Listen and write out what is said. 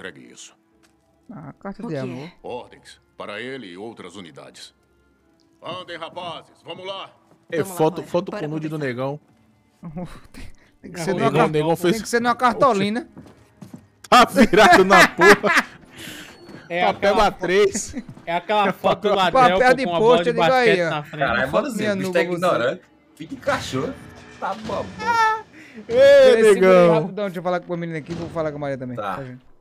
entregue isso. Ah, carta O de quê? amor. Ordens para ele e outras unidades. Andem, rapazes, vamos lá. É, Vamos lá, foto bora. com Bora nude do conversar. negão. Tem que É, ser o numa negão- car- negão fez- Tem que ser numa cartolina. Tá virado na porra. É Papel aquela, A3. é aquela foto do Papel Adel de com a bola pôster, de eu digo aí, basquete ó. na frente. Caralho, mano, minha o bicho nuca, tá você. ignorante. Fique cachorro. Tá bom. Ei, Segura aí negão. rapidão, deixa eu falar com a menina aqui, vou falar com a Maria também. Tá. Tá, gente?